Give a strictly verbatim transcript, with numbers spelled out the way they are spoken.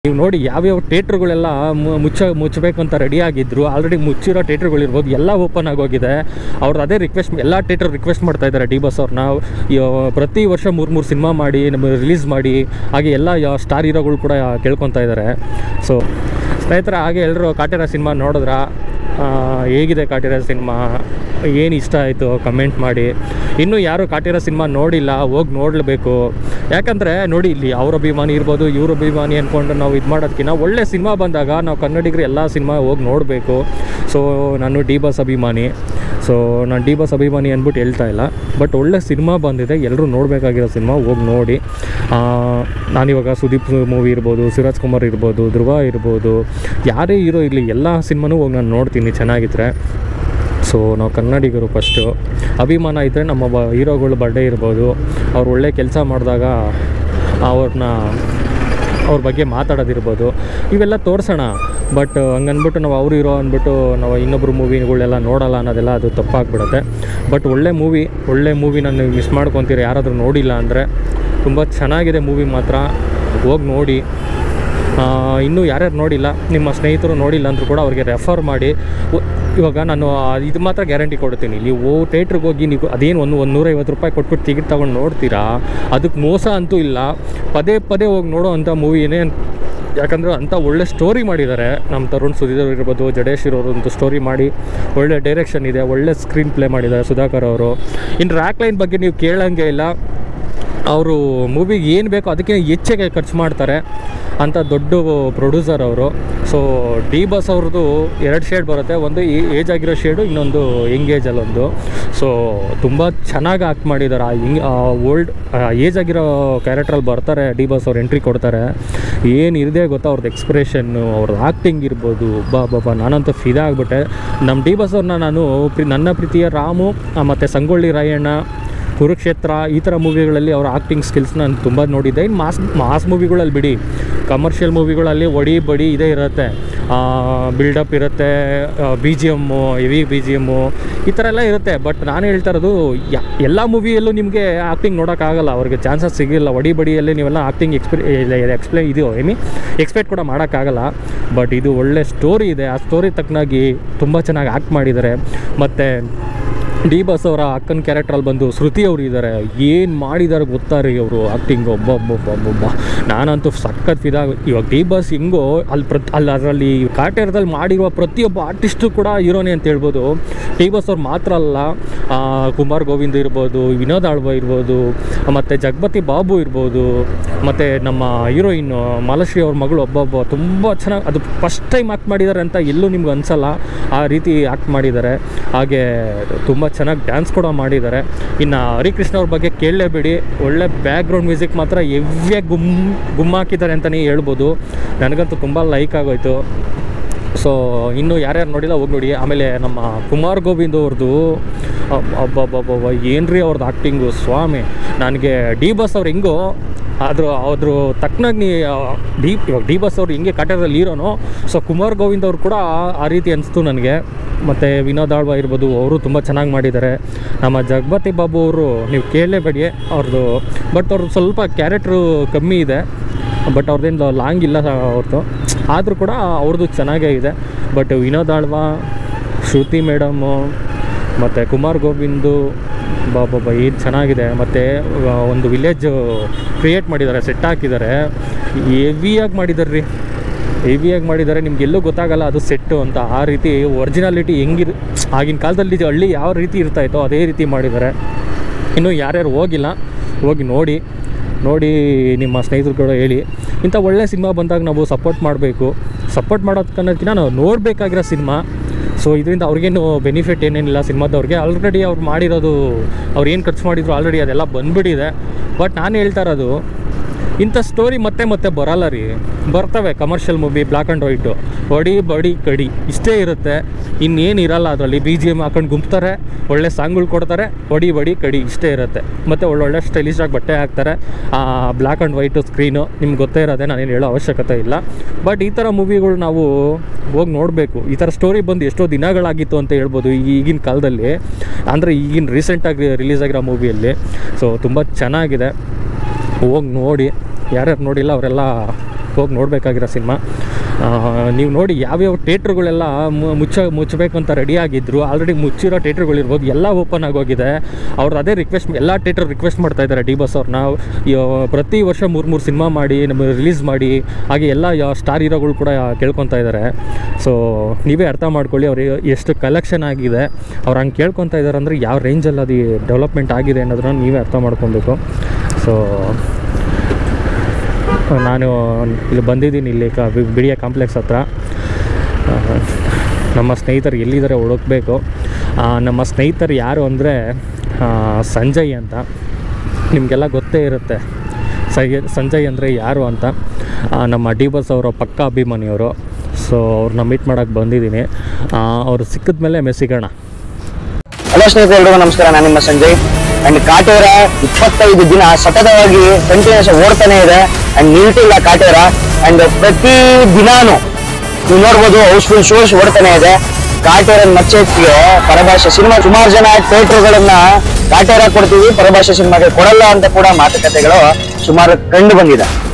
ನೀವು ನೋಡಿ ಯಾವ್ಯಾವ ಥಿಯೇಟ್ರುಗಳೆಲ್ಲ ಮುಚ್ಚ ಮುಚ್ಚಬೇಕು ಅಂತ ರೆಡಿ ಆಗಿದ್ರು, ಆಲ್ರೆಡಿ ಮುಚ್ಚಿರೋ ಥಿಯೇಟ್ರುಗಳಿರ್ಬೋದು ಎಲ್ಲ ಓಪನ್ ಆಗೋಗಿದೆ. ಅವ್ರದ್ದು ಅದೇ ರಿಕ್ವೆಸ್ಟ್, ಎಲ್ಲ ಥಿಯೇಟ್ರ್ ರಿಕ್ವೆಸ್ಟ್ ಮಾಡ್ತಾ ಇದ್ದಾರೆ ಡಿ ಬಾಸ್ ಅವ್ರನ್ನ, ಪ್ರತಿ ವರ್ಷ ಮೂರು ಮೂರು ಸಿನಿಮಾ ಮಾಡಿ ನಮಗೆ ರಿಲೀಸ್ ಮಾಡಿ, ಹಾಗೆ ಎಲ್ಲ ಸ್ಟಾರ್ ಹೀರೋಗಳು ಕೂಡ ಕೇಳ್ಕೊತಾ ಇದ್ದಾರೆ. ಸೊ ಸ್ನೇಹಿತರೆ, ಹಾಗೆ ಎಲ್ಲರೂ ಕಾಟೇರ ಸಿನಿಮಾ ನೋಡಿದ್ರ, ಹೇಗಿದೆ ಕಾಟೇರ ಸಿನಿಮಾ, ಏನು ಇಷ್ಟ ಆಯಿತು ಕಮೆಂಟ್ ಮಾಡಿ. ಇನ್ನೂ ಯಾರು ಕಾಟೇರ ಸಿನಿಮಾ ನೋಡಿಲ್ಲ, ಹೋಗಿ ನೋಡಲೇಬೇಕು. ಯಾಕಂದರೆ ನೋಡಿ, ಇಲ್ಲಿ ಅವ್ರ ಅಭಿಮಾನಿ ಇರ್ಬೋದು, ಇವ್ರ ಅಭಿಮಾನಿ ಅಂದ್ಕೊಂಡು ನಾವು ಇದು ಮಾಡೋದಕ್ಕಿಂತ ಒಳ್ಳೆ ಸಿನಿಮಾ ಬಂದಾಗ ನಾವು ಕನ್ನಡಿಗರು ಎಲ್ಲ ಸಿನಿಮಾ ಹೋಗಿ ನೋಡಬೇಕು. ಸೊ ನಾನು ಡಿ ಬಾಸ್ ಅಭಿಮಾನಿ, ಸೊ ನಾನು ಡಿ ಬಾಸ್ ಅಭಿಮಾನಿ ಅಂದ್ಬಿಟ್ಟು ಹೇಳ್ತಾ ಇಲ್ಲ, ಬಟ್ ಒಳ್ಳೆ ಸಿನಿಮಾ ಬಂದಿದೆ, ಎಲ್ಲರೂ ನೋಡಬೇಕಾಗಿರೋ ಸಿನಿಮಾ, ಹೋಗಿ ನೋಡಿ. ನಾನಿವಾಗ ಸುದೀಪ್ ಮೂವಿ ಇರ್ಬೋದು, ಶಿವರಾಜ್ ಕುಮಾರ್ ಇರ್ಬೋದು, ಧ್ರುವ ಇರ್ಬೋದು, ಯಾರೇ ಹೀರೋ ಇರಲಿ ಎಲ್ಲ ಸಿನಿಮಾನೂ ಹೋಗಿ ನಾನು ನೋಡ್ತೀನಿ ಚೆನ್ನಾಗಿದ್ದರೆ. ಸೊ ನಾವು ಕನ್ನಡಿಗರು ಫಸ್ಟು ಅಭಿಮಾನ ಇದ್ದರೆ ನಮ್ಮ ಬ ಹೀರೋಗಳು ಬರ್ಡೇ ಇರ್ಬೋದು, ಅವ್ರು ಒಳ್ಳೆ ಕೆಲಸ ಮಾಡಿದಾಗ ಅವ್ರನ್ನ ಅವ್ರ ಬಗ್ಗೆ ಮಾತಾಡೋದಿರ್ಬೋದು, ಇವೆಲ್ಲ ತೋರಿಸೋಣ. ಬಟ್ ಹಂಗನ್ಬಿಟ್ಟು ನಾವು ಅವ್ರು ಹೀರೋ ಅಂದ್ಬಿಟ್ಟು ನಾವು ಇನ್ನೊಬ್ಬರು ಮೂವಿಗಳೆಲ್ಲ ನೋಡೋಲ್ಲ ಅನ್ನೋದೆಲ್ಲ ಅದು ತಪ್ಪಾಗ್ಬಿಡುತ್ತೆ. ಬಟ್ ಒಳ್ಳೆ ಮೂವಿ, ಒಳ್ಳೆ ಮೂವಿ ನಾನು ಮಿಸ್ ಮಾಡ್ಕೊತೀರ ಯಾರಾದರೂ ನೋಡಿಲ್ಲ ಅಂದರೆ, ತುಂಬ ಚೆನ್ನಾಗಿದೆ ಮೂವಿ ಮಾತ್ರ, ಹೋಗಿ ನೋಡಿ. ಇನ್ನೂ ಯಾರ್ಯಾರು ನೋಡಿಲ್ಲ, ನಿಮ್ಮ ಸ್ನೇಹಿತರು ನೋಡಿಲ್ಲ ಅಂದರೂ ಕೂಡ ಅವ್ರಿಗೆ ರೆಫರ್ ಮಾಡಿ. ಇವಾಗ ನಾನು ಇದು ಮಾತ್ರ ಗ್ಯಾರಂಟಿ ಕೊಡ್ತೀನಿ, ನೀವು ಥಿಯೇಟ್ರಿಗೆ ಹೋಗಿ ನೀವು ಅದೇನು ಒಂದು ಒಂದು ನೂರೈವತ್ತು ರೂಪಾಯಿ ಕೊಟ್ಬಿಟ್ಟು ಟಿಕೆಟ್ ತೊಗೊಂಡು ನೋಡ್ತೀರಾ, ಅದಕ್ಕೆ ಮೋಸ ಅಂತೂ ಇಲ್ಲ. ಪದೇ ಪದೇ ಹೋಗಿ ನೋಡೋ ಅಂಥ ಮೂವಿನೇ, ಯಾಕಂದರೆ ಅಂಥ ಒಳ್ಳೆ ಸ್ಟೋರಿ ಮಾಡಿದ್ದಾರೆ ನಮ್ಮ ತರುಣ್ ಸುಧೀರ್ ಇರ್ಬೋದು, ಜಡೇಶ್ ಇರೋರಂತೂ ಸ್ಟೋರಿ ಮಾಡಿ ಒಳ್ಳೆ ಡೈರೆಕ್ಷನ್ ಇದೆ, ಒಳ್ಳೆ ಸ್ಕ್ರೀನ್ ಪ್ಲೇ ಮಾಡಿದ್ದಾರೆ ಸುಧಾಕರ್ ಅವರು. ಇನ್ನು ರ್ಯಾಕ್ ಲೈನ್ ಬಗ್ಗೆ ನೀವು ಕೇಳೋಂಗೆ ಇಲ್ಲ, ಅವರು ಮೂವಿಗೆ ಏನು ಬೇಕೋ ಅದಕ್ಕೆ ಹೆಚ್ಚಿಗೆ ಖರ್ಚು ಮಾಡ್ತಾರೆ ಅಂತ ದೊಡ್ಡ ಪ್ರೊಡ್ಯೂಸರ್ ಅವರು. ಸೊ ಡಿ ಬಾಸ್ ಅವ್ರದ್ದು ಎರಡು ಶೇಡ್ ಬರುತ್ತೆ, ಒಂದು ಏಜ್ ಆಗಿರೋ ಶೇಡು, ಇನ್ನೊಂದು ಯಂಗ್ ಏಜಲ್ಲೊಂದು. ಸೊ ತುಂಬ ಚೆನ್ನಾಗಿ ಆ್ಯಕ್ಟ್ ಮಾಡಿದ್ದಾರೆ. ಆ ಯಂಗ್ ಓಲ್ಡ್ ಏಜ್ ಆಗಿರೋ ಕ್ಯಾರೆಕ್ಟ್ರಲ್ಲಿ ಬರ್ತಾರೆ ಡಿ ಬಾಸ್ ಅವ್ರು, ಎಂಟ್ರಿ ಕೊಡ್ತಾರೆ. ಏನು ಇರದೆ ಗೊತ್ತಾ ಅವ್ರದ್ದು ಎಕ್ಸ್ಪ್ರೆಷನ್ನು, ಅವ್ರದ್ದು ಆ್ಯಕ್ಟಿಂಗ್ ಇರ್ಬೋದು, ಬಾ ಬಾಬಾ ನಾನಂತೂ ಫಿದಾ ಆಗಿಬಿಟ್ಟೆ. ನಮ್ಮ ಡಿ ಬಾಸ್ ಅವ್ರನ್ನ ನಾನು ಪ್ರಿ ನನ್ನ ಪ್ರೀತಿಯ ರಾಮು ಮತ್ತು ಸಂಗೊಳ್ಳಿ ರಾಯಣ್ಣ, ಕುರುಕ್ಷೇತ್ರ ಈ ಥರ ಮೂವಿಗಳಲ್ಲಿ ಅವರ ಆ್ಯಕ್ಟಿಂಗ್ ಸ್ಕಿಲ್ಸ್ ನಾನು ತುಂಬ ನೋಡಿದ್ದೆ. ಇನ್ನು ಮಾಸ್ ಮಾಸ್ ಮೂವಿಗಳಲ್ಲಿ ಬಿಡಿ, ಕಮರ್ಷಿಯಲ್ ಮೂವಿಗಳಲ್ಲಿ ಒಡಿ ಬಡಿ ಇದೇ ಇರುತ್ತೆ, ಬಿಲ್ಡಪ್ ಇರುತ್ತೆ, B G M, heavy B G M ಈ ಥರ ಎಲ್ಲ ಇರುತ್ತೆ. ಬಟ್ ನಾನು ಹೇಳ್ತಾ ಇರೋದು, ಎಲ್ಲ ಮೂವಿಯಲ್ಲೂ ನಿಮಗೆ ಆ್ಯಕ್ಟಿಂಗ್ ನೋಡೋಕ್ಕಾಗಲ್ಲ, ಅವ್ರಿಗೆ ಚಾನ್ಸಸ್ ಸಿಗಿಲ್ಲ. ಒಡಿ ಬಡಿಯಲ್ಲಿ ನೀವೆಲ್ಲ ಆ್ಯಕ್ಟಿಂಗ್ ಎಕ್ಸ್ಪೆ ಎಕ್ಸ್ಪ್ಲೇ ಇದೆಯೋ ಏಮಿ ಎಕ್ಸ್ಪೆಕ್ಟ್ ಕೂಡ ಮಾಡೋಕ್ಕಾಗಲ್ಲ. ಬಟ್ ಇದು ಒಳ್ಳೆ ಸ್ಟೋರಿ ಇದೆ, ಆ ಸ್ಟೋರಿ ತಕ್ಕನಾಗಿ ತುಂಬ ಚೆನ್ನಾಗಿ ಆ್ಯಕ್ಟ್ ಮಾಡಿದ್ದಾರೆ. ಮತ್ತು ಡಿ ಬಾಸ್ ಅವರ ಅಕ್ಕನ ಕ್ಯಾರೆಕ್ಟ್ರಲ್ಲಿ ಬಂದು ಶ್ರುತಿ ಅವರು ಇದ್ದಾರೆ, ಏನು ಮಾಡಿದ್ದಾರೆ ಗೊತ್ತಾ ರೀ ಅವರು ಆ್ಯಕ್ಟಿಂಗು, ಒಬ್ಬೊಬ್ಬೊಬ್ಬೊಬ್ಬ ನಾನಂತೂ ಸಖತ್ ಫಿದಾ. ಇವಾಗ ಡಿ ಬಾಸ್ ಹೆಂಗೋ ಅಲ್ಲಿ ಪ್ರತಿ ಅಲ್ಲಿ ಅದರಲ್ಲಿ ಕಾಟೇರದಲ್ಲಿ ಮಾಡಿರುವ ಪ್ರತಿಯೊಬ್ಬ ಆರ್ಟಿಸ್ಟು ಕೂಡ ಹೀರೋನೇ ಅಂತ ಹೇಳ್ಬೋದು. ಡಿ ಬಾಸ್ ಅವ್ರು ಮಾತ್ರ ಅಲ್ಲ, ಕುಮಾರ್ ಗೋವಿಂದ್ ಇರ್ಬೋದು, ವಿನೋದ್ ಆಳ್ವ ಇರ್ಬೋದು, ಮತ್ತು ಜಗಪತಿ ಬಾಬು ಇರ್ಬೋದು, ಮತ್ತು ನಮ್ಮ ಹೀರೋಯಿನ್ನು ಮಾಲಾಶ್ರೀ ಅವ್ರ ಮಗಳು ಒಬ್ಬೊಬ್ಬ ತುಂಬ ಚೆನ್ನಾಗಿ, ಅದು ಫಸ್ಟ್ ಟೈಮ್ ಆ್ಯಕ್ಟ್ ಮಾಡಿದ್ದಾರೆ ಅಂತ ಎಲ್ಲೂ ನಿಮ್ಗೆ ಅನಿಸಲ್ಲ, ಆ ರೀತಿ ಆ್ಯಕ್ಟ್ ಮಾಡಿದ್ದಾರೆ. ಹಾಗೆ ತುಂಬ ಚೆನ್ನಾಗಿ ಡ್ಯಾನ್ಸ್ ಕೂಡ ಮಾಡಿದ್ದಾರೆ. ಇನ್ನು ಹರಿಕೃಷ್ಣ ಅವ್ರ ಬಗ್ಗೆ ಕೇಳಲೇಬೇಡಿ, ಒಳ್ಳೆ ಬ್ಯಾಕ್ಗ್ರೌಂಡ್ ಮ್ಯೂಸಿಕ್ ಮಾತ್ರ ಹೆವಿಯಾಗಿ ಗುಮ್ ಗುಮ್ಮಾಕಿದ್ದಾರೆ ಅಂತಲೇ ಹೇಳ್ಬೋದು. ನನಗಂತೂ ತುಂಬ ಲೈಕ್ ಆಗೋಯ್ತು. ಸೊ ಇನ್ನೂ ಯಾರ್ಯಾರು ನೋಡಿಲ್ಲ ಹೋಗಿ ನೋಡಿ. ಆಮೇಲೆ ನಮ್ಮ ಕುಮಾರ್ ಗೋವಿಂದ್ ಅವ್ರದ್ದು ಅಬ್ಬಬ್ಬಬ್ಬ ಏನು ರೀ ಅವ್ರದ್ದು ಆ್ಯಕ್ಟಿಂಗು, ಸ್ವಾಮಿ. ನನಗೆ ಡಿ ಬಾಸ್ ಅವ್ರು ಹೆಂಗೋ ಆದರೂ ಅದ್ರ ತಕ್ಕನಾಗಿ ನೀ ಡಿ ಇವಾಗ ಡಿ ಬಾಸ್ ಅವ್ರು ಹಿಂಗೆ ಕಾಟೇರದಲ್ಲಿ ಹೀರೋನು, ಸೊ ಕುಮಾರ್ ಗೋವಿಂದ್ ಅವರು ಕೂಡ ಆ ರೀತಿ ಅನಿಸ್ತು ನನಗೆ. ಮತ್ತು ವಿನೋದ್ ಆಳ್ವ ಇರ್ಬೋದು, ಅವರು ತುಂಬ ಚೆನ್ನಾಗಿ ಮಾಡಿದ್ದಾರೆ. ನಮ್ಮ ಜಗಪತಿ ಬಾಬು ಅವರು ನೀವು ಕೇಳಲೇಬೇಡಿ ಅವ್ರದ್ದು, ಬಟ್ ಅವ್ರದ್ದು ಸ್ವಲ್ಪ ಕ್ಯಾರೆಕ್ಟ್ರು ಕಮ್ಮಿ ಇದೆ, ಬಟ್ ಅವ್ರದ್ದೇನು ಲಾಂಗ್ ಇಲ್ಲ ಅವ್ರದ್ದು, ಆದರೂ ಕೂಡ ಅವ್ರದ್ದು ಚೆನ್ನಾಗೇ ಇದೆ. ಬಟ್ ವಿನೋದ್ ಆಳ್ವ, ಶ್ರುತಿ ಮೇಡಮು ಮತ್ತು ಕುಮಾರ್ ಗೋವಿಂದು ಬಾಬಾಬ ಏನು ಚೆನ್ನಾಗಿದೆ. ಮತ್ತು ಒಂದು ವಿಲೇಜ್ ಕ್ರಿಯೇಟ್ ಮಾಡಿದ್ದಾರೆ, ಸೆಟ್ ಹಾಕಿದ್ದಾರೆ, ಹೆವಿಯಾಗಿ ಮಾಡಿದ್ದಾರೆ ರೀ, ಹೆವಿಯಾಗಿ ಮಾಡಿದ್ದಾರೆ. ನಿಮಗೆಲ್ಲೂ ಗೊತ್ತಾಗಲ್ಲ ಅದು ಸೆಟ್ಟು ಅಂತ, ಆ ರೀತಿ ಒರಿಜಿನಾಲಿಟಿ ಹೆಂಗಿರ್ ಆಗಿನ ಕಾಲದಲ್ಲಿ ಹಳ್ಳಿ ಯಾವ ರೀತಿ ಇರ್ತಾಯಿತ್ತೋ ಅದೇ ರೀತಿ ಮಾಡಿದ್ದಾರೆ. ಇನ್ನು ಯಾರ್ಯಾರು ಹೋಗಿಲ್ಲ ಹೋಗಿ ನೋಡಿ ನೋಡಿ ನಿಮ್ಮ ಸ್ನೇಹಿತರು ಕೂಡ ಹೇಳಿ. ಇಂಥ ಒಳ್ಳೆಯ ಸಿನಿಮಾ ಬಂದಾಗ ನಾವು ಸಪೋರ್ಟ್ ಮಾಡಬೇಕು. ಸಪೋರ್ಟ್ ಮಾಡೋದಕ್ಕನ್ನೋದಕ್ಕಿಂತ ನಾವು ನೋಡಬೇಕಾಗಿರೋ ಸಿನಿಮಾ. ಸೊ ಇದರಿಂದ ಅವ್ರಿಗೇನು ಬೆನಿಫಿಟ್ ಏನೇನಿಲ್ಲ ಸಿನಿಮಾದವ್ರಿಗೆ, ಆಲ್ರೆಡಿ ಅವ್ರು ಮಾಡಿರೋದು, ಅವ್ರು ಏನು ಖರ್ಚು ಮಾಡಿದ್ರು ಆಲ್ರೆಡಿ ಅದೆಲ್ಲ ಬಂದುಬಿಟ್ಟಿದೆ. ಬಟ್ ನಾನು ಹೇಳ್ತಾ ಇರೋದು, ಇಂಥ ಸ್ಟೋರಿ ಮತ್ತೆ ಮತ್ತೆ ಬರಲ್ಲ ರೀ, ಬರ್ತವೆ commercial movie, black and white, ಹೊಡಿ ಬಡಿ ಕಡಿ ಇಷ್ಟೇ ಇರುತ್ತೆ, ಇನ್ನೇನು ಇರಲ್ಲ ಅದರಲ್ಲಿ. ಬಿ ಜಿ ಎಮ್ ಹಾಕೊಂಡು ಗುಂಪ್ತಾರೆ, ಒಳ್ಳೆ ಸಾಂಗ್ಗಳು ಕೊಡ್ತಾರೆ, ಹೊಡಿ ಬಡಿ ಕಡಿ ಇಷ್ಟೇ ಇರುತ್ತೆ. ಮತ್ತು ಒಳ್ಳೊಳ್ಳೆ ಸ್ಟೈಲಿಶಾಗಿ ಬಟ್ಟೆ ಹಾಕ್ತಾರೆ, ಬ್ಲ್ಯಾಕ್ ಆ್ಯಂಡ್ ವೈಟು ಸ್ಕ್ರೀನು ನಿಮ್ಗೆ ಗೊತ್ತೇ ಇರೋದೆ, ನಾನೇನು ಹೇಳೋ ಅವಶ್ಯಕತೆ ಇಲ್ಲ. ಬಟ್ ಈ ಥರ ಮೂವಿಗಳು ನಾವು ಹೋಗಿ ನೋಡಬೇಕು. ಈ ಥರ ಸ್ಟೋರಿ ಬಂದು ಎಷ್ಟೋ ದಿನಗಳಾಗಿತ್ತು ಅಂತ ಹೇಳ್ಬೋದು ಈಗಿನ ಕಾಲದಲ್ಲಿ, ಅಂದರೆ ಈಗಿನ ರೀಸೆಂಟಾಗಿ ರಿಲೀಸ್ ಆಗಿರೋ ಮೂವಿಯಲ್ಲಿ. ಸೊ ತುಂಬ ಚೆನ್ನಾಗಿದೆ, ಹೋಗಿ ನೋಡಿ. ಯಾರ್ಯಾರು ನೋಡಿಲ್ಲ ಅವರೆಲ್ಲ ಹೋಗಿ ನೋಡಬೇಕಾಗಿರೋ ಸಿನಿಮಾ. ನೀವು ನೋಡಿ ಯಾವ್ಯಾವ ಥಿಯೇಟ್ರುಗಳೆಲ್ಲ ಮುಚ್ಚ ಮುಚ್ಚಬೇಕು ಅಂತ ರೆಡಿಯಾಗಿದ್ದರು, ಆಲ್ರೆಡಿ ಮುಚ್ಚಿರೋ ಥಿಯೇಟ್ರುಗಳಿರ್ಬೋದು ಎಲ್ಲ ಓಪನ್ ಆಗೋಗಿದೆ. ಅವ್ರದ್ದು ಅದೇ ರಿಕ್ವೆಸ್ಟ್, ಎಲ್ಲ ಥಿಯೇಟ್ರ್ ರಿಕ್ವೆಸ್ಟ್ ಮಾಡ್ತಾ ಇದ್ದಾರೆ ಡಿ ಬಾಸ್ ಅವ್ರನ್ನ. ಪ್ರತಿ ವರ್ಷ ಮೂರು ಮೂರು ಸಿನಿಮಾ ಮಾಡಿ ನಮಗೆ ರಿಲೀಸ್ ಮಾಡಿ, ಹಾಗೆ ಎಲ್ಲ ಸ್ಟಾರ್ ಹೀರೋಗಳು ಕೂಡ ಕೇಳ್ಕೊತಾ ಇದ್ದಾರೆ. ಸೊ ನೀವೇ ಅರ್ಥ ಮಾಡ್ಕೊಳ್ಳಿ ಅವ್ರಿಗೆ ಎಷ್ಟು ಕಲೆಕ್ಷನ್ ಆಗಿದೆ, ಅವ್ರು ಹಂಗೆ ಕೇಳ್ಕೊತಾ ಇದ್ದಾರೆ ಅಂದರೆ ಯಾವ ರೇಂಜಲ್ಲಿ ಅದು ಡೆವಲಪ್ಮೆಂಟ್ ಆಗಿದೆ ಅನ್ನೋದನ್ನ ನೀವೇ ಅರ್ಥ ಮಾಡ್ಕೊಬೇಕು. ಸೊ ನಾನು ಇಲ್ಲಿ ಬಂದಿದ್ದೀನಿ, ಇಲ್ಲಿ ಕ ಬಿ ಡಿ ಎ ಕಾಂಪ್ಲೆಕ್ಸ್ ಹತ್ರ. ನಮ್ಮ ಸ್ನೇಹಿತರು ಎಲ್ಲಿದ್ದಾರೆ ಹುಡುಕಬೇಕು. ನಮ್ಮ ಸ್ನೇಹಿತರು ಯಾರು ಅಂದರೆ ಸಂಜಯ್ ಅಂತ, ನಿಮಗೆಲ್ಲ ಗೊತ್ತೇ ಇರುತ್ತೆ ಸೈ ಸಂಜಯ್ ಅಂದರೆ ಯಾರು ಅಂತ. ನಮ್ಮ ಡಿ ಬಾಸ್ ಅವರ ಪಕ್ಕ ಅಭಿಮಾನಿಯವರು. ಸೊ ಅವ್ರನ್ನ ಮೀಟ್ ಮಾಡೋಕ್ಕೆ ಬಂದಿದ್ದೀನಿ. ಅವ್ರು ಸಿಕ್ಕಿದ ಮೇಲೆ ಮೆಸ್ಸಿಗೋಣ. ಹಲೋ ಸ್ನೇಹಿತರೆ, ಎಲ್ರಿಗೂ ನಮಸ್ಕಾರ. ನಾನು ನಿಮ್ಮ ಸಂಜಯ್. ಅಂಡ್ ಕಾಟೇರ ಇಪ್ಪತ್ತೈದು ದಿನ ಸತತವಾಗಿ ಕಂಟಿನ್ಯೂಸ್ ಓಡ್ತಾನೆ ಇದೆ ಅಂಡ್ ನಿಲ್ತಿಲ್ಲ ಕಾಟೇರ. ಅಂಡ್ ಪ್ರತಿ ದಿನಾನು ನೀವು ನೋಡ್ಬೋದು ಹೌಸ್ಫುಲ್ ಶೋಸ್ ಓಡ್ತಾನೆ ಇದೆ. ಕಾಟೇರ ಮಚ್ಚೆತ್ತಿಗೆ ಪರಭಾಷೆ ಸಿನಿಮಾ ಸುಮಾರು ಜನ ಥಿಯೇಟರ್ಗಳನ್ನ ಕಾಟೇರ ಕೊಡ್ತೀವಿ, ಪರಭಾಷೆ ಸಿನಿಮಾಗೆ ಕೊಡಲ್ಲ ಅಂತ ಕೂಡ ಮಾತುಕತೆಗಳು ಸುಮಾರು ಕಂಡು ಬಂದಿದೆ.